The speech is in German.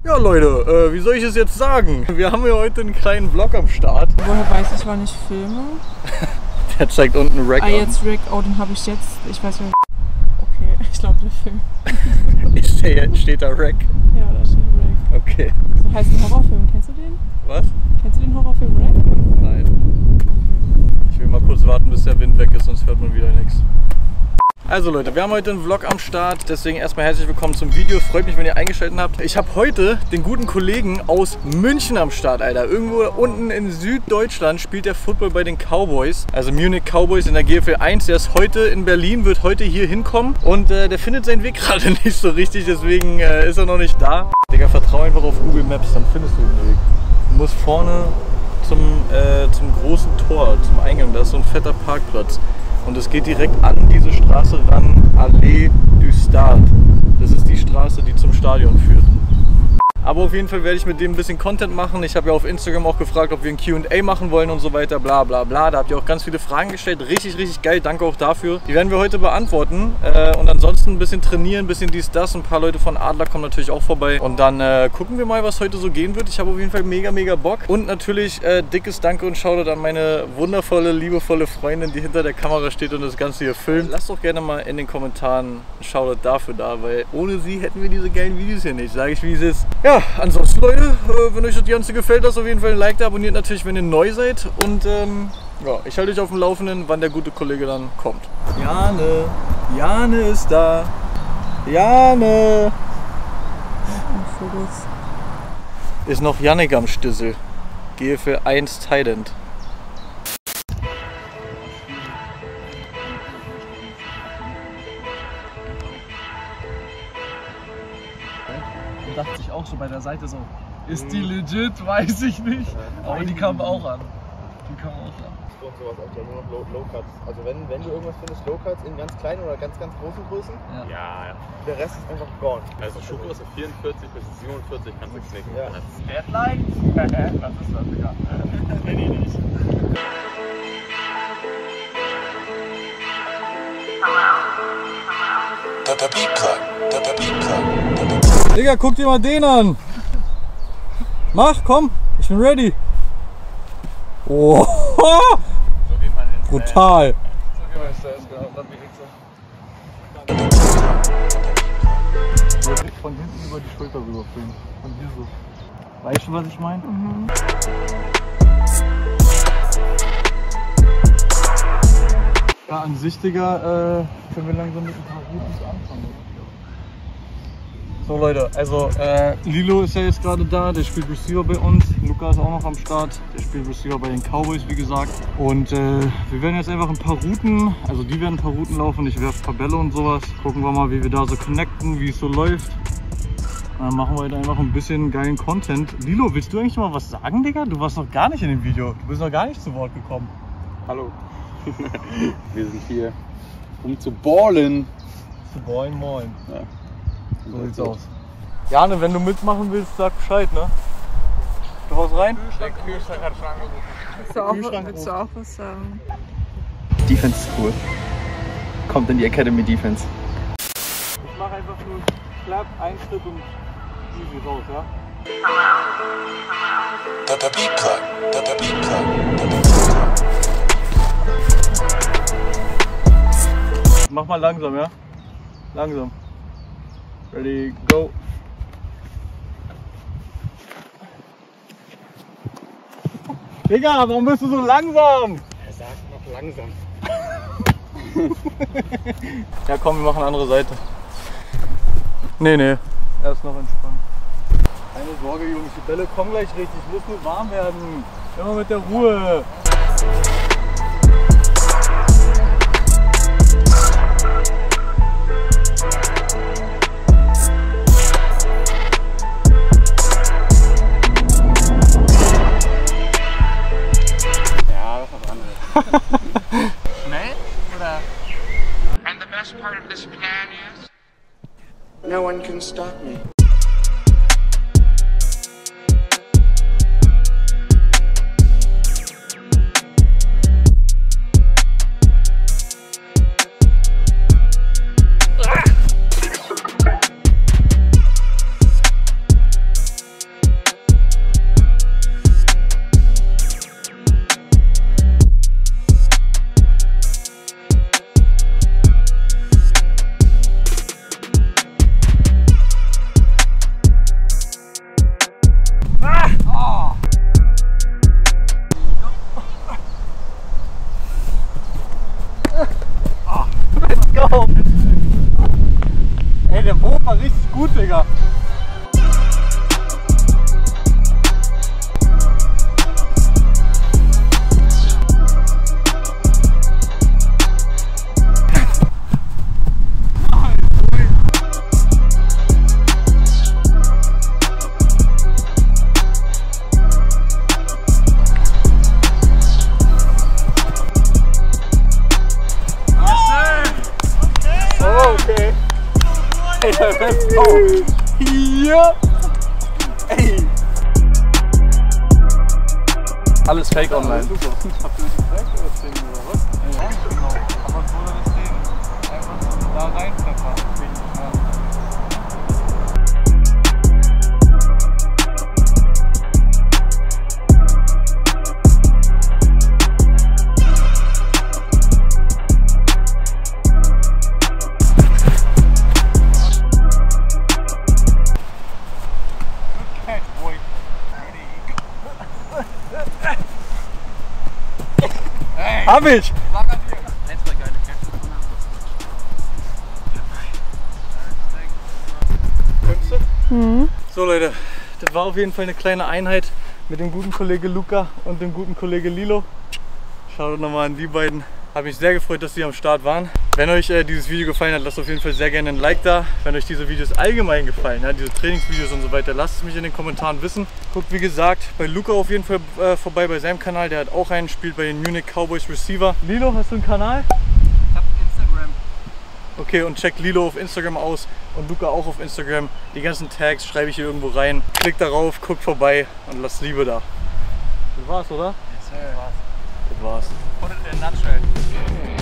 Ja Leute, wie soll ich es jetzt sagen? Wir haben hier heute einen kleinen Vlog am Start. Woher weiß ich, wann ich filme? Der zeigt unten einen Rack an. Ah, jetzt Rack. Oh, den habe ich jetzt. Ich weiß nicht. Okay, ich glaube, der Film. Steht da Rack? Ja, da steht Rack. Okay. So heißt ein Horrorfilm. Kennst du den? Was? Kennst du den Horrorfilm Rack? Nein. Ich will mal kurz warten, bis der Wind weg ist, sonst hört man wieder nichts. Also Leute, wir haben heute einen Vlog am Start, deswegen erstmal herzlich willkommen zum Video. Freut mich, wenn ihr eingeschaltet habt. Ich habe heute den guten Kollegen aus München am Start, Alter. Irgendwo unten in Süddeutschland spielt der Football bei den Cowboys, also Munich Cowboys in der GFL 1. Der ist heute in Berlin, wird heute hier hinkommen und der findet seinen Weg gerade nicht so richtig, deswegen ist er noch nicht da. Digga, vertrau einfach auf Google Maps, dann findest du den Weg. Du musst vorne zum großen Tor, zum Eingang, da ist so ein fetter Parkplatz. Und es geht direkt an diese Straße ran, Allée du Stade. Das ist die Straße, die zum Stadion führt. Aber auf jeden Fall werde ich mit dem ein bisschen Content machen. Ich habe ja auf Instagram auch gefragt, ob wir ein Q&A machen wollen und so weiter, bla bla bla. Da habt ihr auch ganz viele Fragen gestellt. Richtig, richtig geil. Danke auch dafür. Die werden wir heute beantworten. Und ansonsten ein bisschen trainieren, ein bisschen dies, das. Ein paar Leute von Adler kommen natürlich auch vorbei. Und dann gucken wir mal, was heute so gehen wird. Ich habe auf jeden Fall mega, mega Bock. Und natürlich dickes Danke und Shoutout an meine wundervolle, liebevolle Freundin, die hinter der Kamera steht und das Ganze hier filmt. Lasst doch gerne mal in den Kommentaren einen Shoutout dafür da, weil ohne sie hätten wir diese geilen Videos hier nicht. Sage ich, wie es ist. Ja, ansonsten Leute, wenn euch das Ganze gefällt, lasst auf jeden Fall ein Like da, abonniert natürlich, wenn ihr neu seid und ja, ich halte euch auf dem Laufenden, wann der gute Kollege dann kommt. Jane ist da. Jane! Ist noch Jannik am Stissel. GFL 1 Thailand. Dachte ich auch so bei der Seite so, ist die legit, weiß ich nicht, aber die kamen auch an. Die kamen auch an. Und sowas aktuell nur noch Low Cuts. Also wenn du irgendwas findest, Low Cuts in ganz kleinen oder ganz großen Größen, Ja. der Rest ist einfach gone. Also Schuhgröße 44 bis 47 kannst du knicken. Ja. Deadline? Was ist das, Digga? Kenn ich nicht. Digga, guck dir mal den an! Mach, komm, ich bin ready! Oh! So geht man ins Brutal! So geht man ins Stairs, genau. Dann wie Wichser. Von hinten über die Schulter rüberbringen. Von hier so. Weißt du, was ich meine? Ja, an sich, Digga, können wir langsam mit ein paar Routen anfangen. So Leute, also Lilo ist ja jetzt gerade da, der spielt Receiver bei uns. Luca ist auch noch am Start, der spielt Receiver bei den Cowboys, wie gesagt. Und wir werden jetzt einfach ein paar Routen, also die werden ein paar Routen laufen. Ich werfe ein paar Bälle und sowas. Gucken wir mal, wie wir da so connecten, wie es so läuft. Dann machen wir heute einfach ein bisschen geilen Content. Lilo, willst du eigentlich noch mal was sagen, Digga? Du warst noch gar nicht in dem Video. Du bist noch gar nicht zu Wort gekommen. Hallo. Wir sind hier, um zu ballen. Zu ballen, moin. Ja. So sieht's aus. Jane, wenn du mitmachen willst, sag Bescheid, ne? Du haust rein? Der Kühlschrank hat schon angerufen. Willst du auch was sagen? Defense ist cool. Kommt in die Academy Defense. Ich mache einfach nur Clap, einen Schritt und easy raus, ja? Mach mal langsam, ja? Langsam. Ready, go! Digga, warum bist du so langsam? Er sagt noch langsam. Ja komm, wir machen eine andere Seite. Nee, er ist noch entspannt. Keine Sorge, Jungs, die Bälle kommen gleich richtig. Muss nur warm werden. Immer mit der Ruhe. Schnell? Oder? And the best part of this plan is no one can stop me. Hier! Ey! Alles fake online. Super. Habt ihr euch gefragt oder 10 oder was? Ja, genau. Aber so oder das Ding einfach so da reinpfeffern. Hab ich! So Leute, das war auf jeden Fall eine kleine Einheit mit dem guten Kollege Luca und dem guten Kollege Lilo. Schaut nochmal an die beiden. Habe mich sehr gefreut, dass sie am Start waren. Wenn euch dieses Video gefallen hat, lasst auf jeden Fall sehr gerne ein Like da. Wenn euch diese Videos allgemein gefallen, ja, diese Trainingsvideos und so weiter, lasst es mich in den Kommentaren wissen. Guckt wie gesagt bei Luca auf jeden Fall vorbei bei seinem Kanal. Der hat auch einen, spielt bei den Munich Cowboys Receiver. Lilo, hast du einen Kanal? Ich hab Instagram. Okay, und checkt Lilo auf Instagram aus und Luca auch auf Instagram. Die ganzen Tags schreibe ich hier irgendwo rein. Klickt darauf, guckt vorbei und lasst Liebe da. Das war's, oder? Yes, sir. Das war's. Put it in a nutshell.